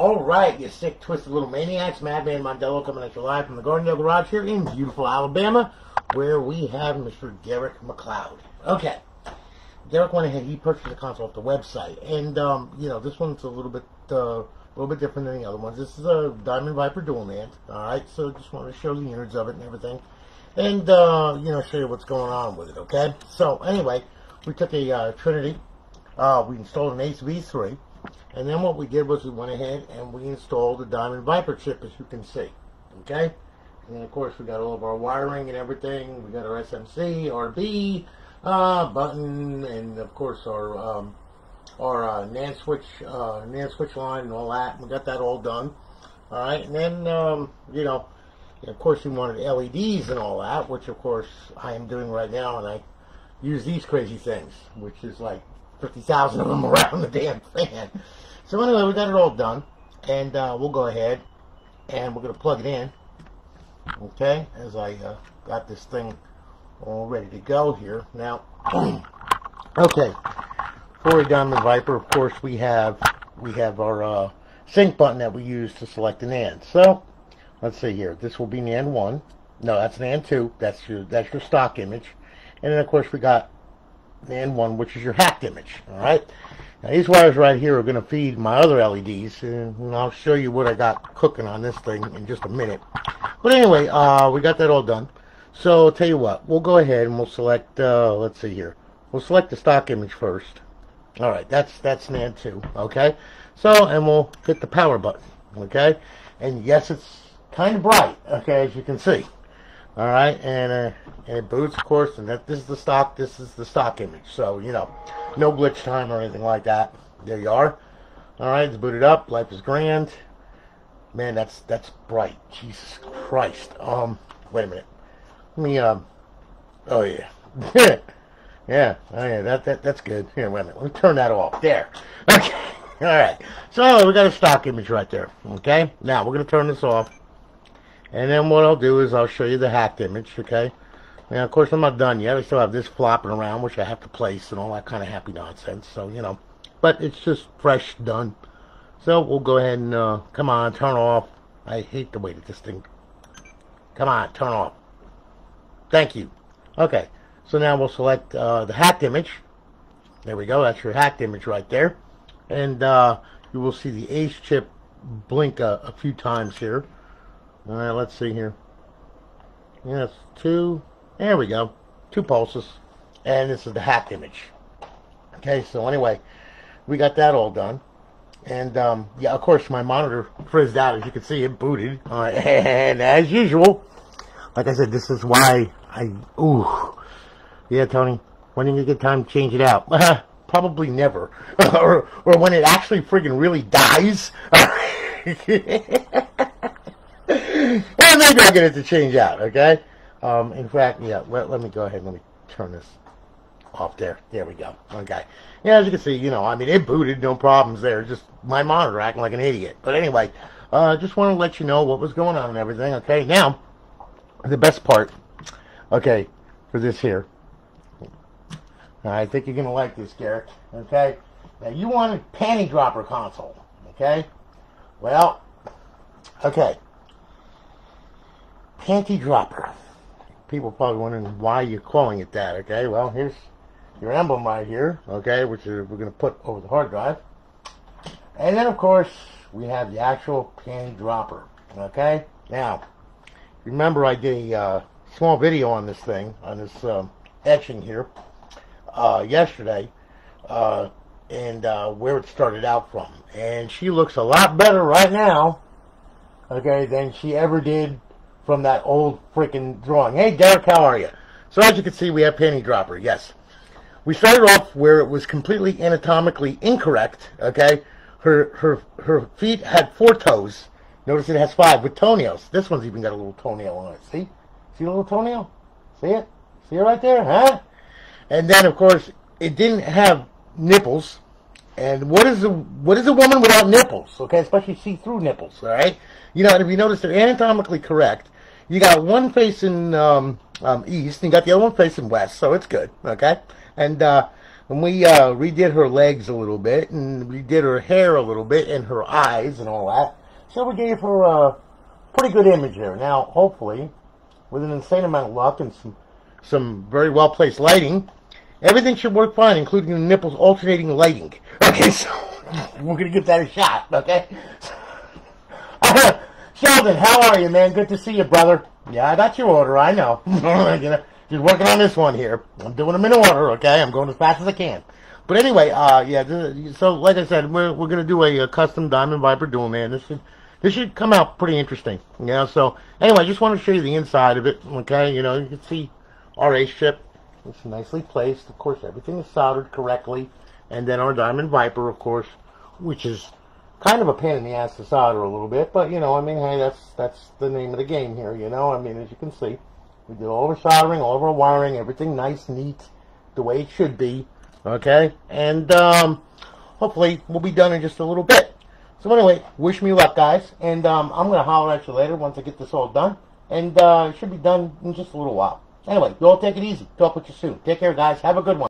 Alright, you sick, twisted little maniacs. Madman Mondello coming at you live from the Gardendale Garage here in beautiful Alabama, where we have Mr. Gearrick Mcleod. Okay, Gearrick went ahead, he purchased the console off the website, and, you know, this one's a little bit different than the other ones. This is a Diamond Viper dual Nand, alright, so just wanted to show the innards of it and everything, and, you know, show you what's going on with it, okay? So, anyway, we took a Trinity, we installed an Ace V3, and then what we did was we went ahead and we installed the Diamond Viper chip, as you can see. Okay? And then, of course, we got all of our wiring and everything. We got our SMC, RB, button, and, of course, our NAND switch line and all that. We got that all done. Alright? And then, you know, and of course, we wanted LEDs and all that, which, of course, I am doing right now. And I use these crazy things, which is like 50,000 of them around the damn fan. So anyway, we got it all done, and we'll go ahead and we're going to plug it in, okay, as I got this thing all ready to go here. Now, okay, for a Diamond Viper, of course, we have our sync button that we use to select the NAND. So, let's see here. This will be NAND 1. No, that's NAND 2. That's your stock image. And then, of course, we got NAND 1, which is your hacked image. Alright? Now, these wires right here are going to feed my other LEDs, and I'll show you what I got cooking on this thing in just a minute. But anyway, we got that all done. So, I'll tell you what. We'll go ahead and we'll select, let's see here. We'll select the stock image first. Alright, that's NAND 2. Okay? So, and we'll hit the power button. Okay? And yes, it's kind of bright. Okay, as you can see. Alright, and it boots, of course, and this is the stock image, so, you know, no glitch time or anything like that. There you are. Alright, it's booted up, life is grand. Man, that's bright. Jesus Christ. Wait a minute. Let me, oh yeah. Yeah, oh yeah, that's good. Here, wait a minute, let me turn that off. There. Okay, alright. So, we got a stock image right there, okay? Now, we're going to turn this off. And then what I'll do is I'll show you the hacked image, okay? Now, of course, I'm not done yet. I still have this flopping around, which I have to place and all that kind of happy nonsense. So, you know, but it's just fresh done. So we'll go ahead and, come on, turn off. I hate the way that this thing... Come on, turn off. Thank you. Okay, so now we'll select the hacked image. There we go. That's your hacked image right there. And you will see the Ace chip blink a few times here. Alright, let's see here. Yes, 2. There we go. 2 pulses. And this is the hacked image. Okay, so anyway, we got that all done. And, yeah, of course, my monitor frizzed out. As you can see, it booted. And as usual, like I said, this is why ooh. Yeah, Tony, when are you going to get time to change it out? Probably never. or when it actually friggin' really dies. Well, maybe I'll get it to change out, okay? In fact, yeah, let me go ahead and let me turn this off there. There we go. Okay. Yeah, as you can see, you know, I mean, it booted, no problems there. Just my monitor acting like an idiot. But anyway, just want to let you know what was going on and everything, okay? Now, the best part, okay, for this here. I think you're going to like this, Gearrick, okay? Now, you wanted panty dropper console, okay? Well, okay. Panty dropper. People are probably wondering why you're calling it that, okay? Well, here's your emblem right here, okay, which we're going to put over the hard drive. And then, of course, we have the actual panty dropper, okay? Now, remember I did a small video on this thing, on this etching here, yesterday, and where it started out from. And she looks a lot better right now, okay, than she ever did from that old freaking drawing. Hey, Derek, how are you? So as you can see, we have panty dropper, yes. We started off where it was completely anatomically incorrect, okay? Her feet had 4 toes. Notice it has 5 with toenails. This one's even got a little toenail on it. See? See the little toenail? See it? See it right there, huh? And then, of course, it didn't have nipples. And what is a woman without nipples? Okay, especially see-through nipples, all right? You know, and if you notice, they're anatomically correct. You got one facing east, and you got the other one facing west, so it's good, okay? And And we redid her legs a little bit, and redid her hair a little bit, and her eyes and all that. So we gave her a pretty good image there. Now, hopefully, with an insane amount of luck and some very well-placed lighting, everything should work fine, including the nipples alternating lighting. Okay, so we're going to give that a shot, okay? Sheldon, how are you, man? Good to see you, brother. Yeah, I got your order, I know. Just working on this one here. I'm doing them in order, okay? I'm going as fast as I can. But anyway, yeah, so like I said, we're going to do a custom Diamond Viper dual, man. This should come out pretty interesting. You know, so anyway, I just want to show you the inside of it, okay? You know, you can see our ace chip. It's nicely placed. Of course, everything is soldered correctly. And then our Diamond Viper, of course, which is kind of a pain in the ass to solder a little bit. But, you know, I mean, hey, that's the name of the game here, you know? I mean, as you can see, we did all of our soldering, all of our wiring, everything nice, neat, the way it should be, okay? And hopefully we'll be done in just a little bit. So anyway, wish me luck, guys. And I'm going to holler at you later once I get this all done. And it should be done in just a little while. Anyway, you all take it easy. Talk with you soon. Take care, guys. Have a good one.